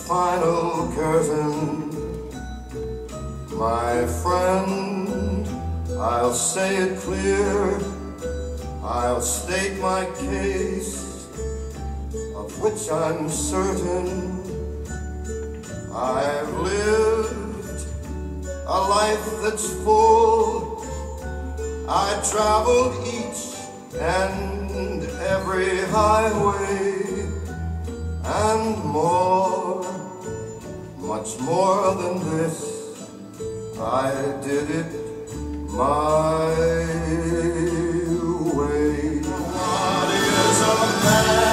final curtain. My friend, I'll say it clear, I'll state my case, of which I'm certain. I've lived a life that's full. I traveled each and every highway, and more, much more than this, I did it my way. What is a man?